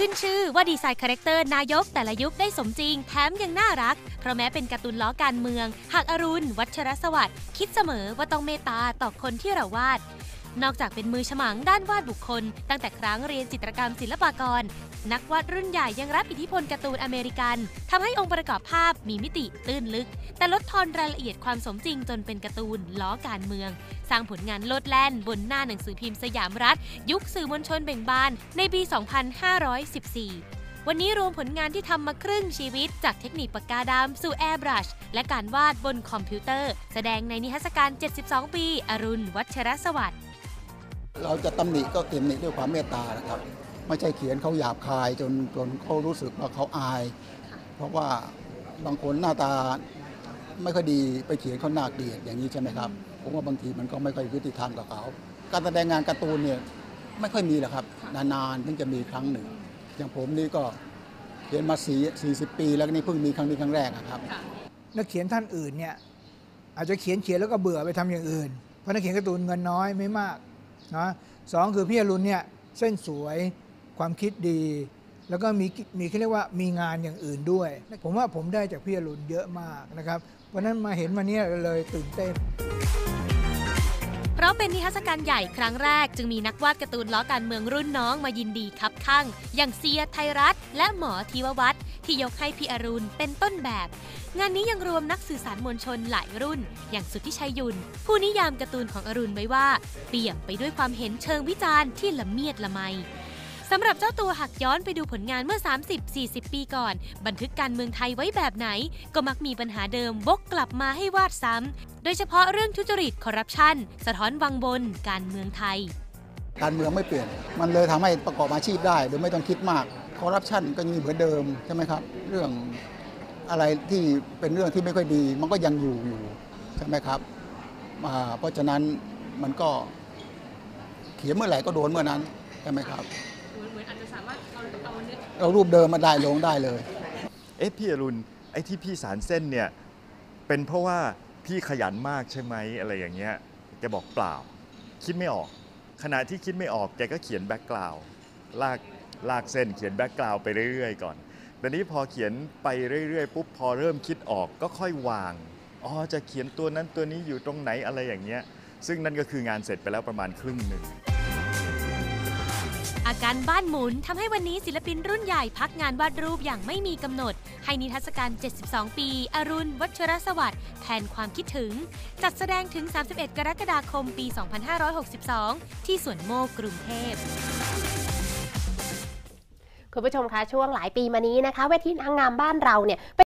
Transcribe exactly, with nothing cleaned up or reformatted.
ขึ้นชื่อว่าดีไซน์คาแรคเตอร์นายกแต่ละยุคได้สมจริงแถมยังน่ารักเพราะแม้เป็นการ์ตูนล้อการเมืองหากอรุณวัชรสวัสดิ์คิดเสมอว่าต้องเมตตาต่อคนที่เราวาดนอกจากเป็นมือฉมังด้านวาดบุคคลตั้งแต่ครั้งเรียนจิตรกรรมศิลปากรนักวาดรุ่นใหญ่ยังรับอิทธิพลการ์ตูนอเมริกันทำให้องค์ประกอบภาพมีมิติตื้นลึกแต่ลดทอนรายละเอียดความสมจริงจนเป็นการ์ตูนล้อการเมืองสร้างผลงานโลดแล่นบนหน้าหนังสือพิมพ์สยามรัฐยุคสื่อมวลชนเบ่งบานในปี สองพันห้าร้อยสิบสี่ วันนี้รวมผลงานที่ทำมาครึ่งชีวิตจากเทคนิคปากกาดำสู่แอร์บรัชและการวาดบนคอมพิวเตอร์แสดงในนิทรรศการ เจ็ดสิบสอง ปีอรุณวัชรสวัสดิ์เราจะตำหนิก็ตำหนิด้วยความเมตตานะครับไม่ใช่เขียนเขาหยาบคายจนจนเขารู้สึกว่าเขาอายเพราะว่าบางคนหน้าตาไม่ค่อยดีไปเขียนเขาหน้าเกลียดอย่างนี้ใช่ไหมครับผมว่าบางทีมันก็ไม่ค่อยยุติธรรมกับเขาการแสดงงานการ์ตูนเนี่ยไม่ค่อยมีหรอกครับนานๆถึงจะมีครั้งหนึ่งอย่างผมนี่ก็เขียนมาสี่สิบปีแล้วนี่เพิ่งมีครั้งนี้ครั้งแรกครับนักเขียนท่านอื่นเนี่ยอาจจะเขียนเขียนแล้วก็เบื่อไปทำอย่างอื่นเพราะนักเขียนการ์ตูนเงินน้อยไม่มากนะสองคือพี่อรุณเนี่ยเส้นสวยความคิดดีแล้วก็มีมีเขาเรียกว่ามีงานอย่างอื่นด้วยผมว่าผมได้จากพี่อรุณเยอะมากนะครับวันนั้นมาเห็นวันนี้เลยตื่นเต้นเพราะเป็นนิทรรศการใหญ่ครั้งแรกจึงมีนักวาดการ์ตูนล้อการเมืองรุ่นน้องมายินดีคับข้างอย่างเซียไทยรัฐและหมอธีววัฒน์ที่ยกให้พี่อรุณเป็นต้นแบบงานนี้ยังรวมนักสื่อสารมวลชนหลายรุ่นอย่างสุทธิชัยยุนผู้นิยามการ์ตูนของอรุณไว้ว่าเปี่ยมไปด้วยความเห็นเชิงวิจารณ์ที่ละเมียดละไมสำหรับเจ้าตัวหากย้อนไปดูผลงานเมื่อ สามสิบถึงสี่สิบ ปีก่อนบันทึกการเมืองไทยไว้แบบไหนก็มักมีปัญหาเดิมวกกลับมาให้วาดซ้ำโดยเฉพาะเรื่องทุจริตคอร์รัปชันสะท้อนวังบนการเมืองไทยการเมืองไม่เปลี่ยนมันเลยทำให้ประกอบอาชีพได้โดยไม่ต้องคิดมากคอร์รัปชันก็ยังมีเหมือนเดิมใช่ไหมครับเรื่องอะไรที่เป็นเรื่องที่ไม่ค่อยดีมันก็ยังอยู่อยู่ใช่ไหมครับเพราะฉะนั้นมันก็เขียนเมื่อไหร่ก็โดนเมื่อนั้นใช่ไหมครับเหมือนอาจจะสามารถเอาเอาเนื้อเอารูปเดิมมาได้ลงได้เลยเอ๊ะพี่อรุณไอ้ที่พี่สารเส้นเนี่ยเป็นเพราะว่าพี่ขยันมากใช่ไหมอะไรอย่างเงี้ยแกบอกเปล่าคิดไม่ออกขณะที่คิดไม่ออกแกก็เขียนแบ็กกราวด์ลากลากเส้นเขียนแบ็กกราวด์ไปเรื่อยๆก่อนแต่นี้พอเขียนไปเรื่อยๆปุ๊บพอเริ่มคิดออกก็ค่อยวางอ๋อจะเขียนตัวนั้นตัวนี้อยู่ตรงไหนอะไรอย่างเงี้ยซึ่งนั่นก็คืองานเสร็จไปแล้วประมาณครึ่งหนึ่งอาการบ้านหมุนทำให้วันนี้ศิลปินรุ่นใหญ่พักงานวาดรูปอย่างไม่มีกำหนดให้นิทรรศการ เจ็ดสิบสอง ปีอรุณวัชรสวัสดิ์แทนความคิดถึงจัดแสดงถึง สามสิบเอ็ด กรกฎาคม ปี สองพันห้าร้อยหกสิบสอง ที่สวนโมกกรุงเทพคุณผู้ชมคะช่วงหลายปีมานี้นะคะเวทีนางงามบ้านเราเนี่ย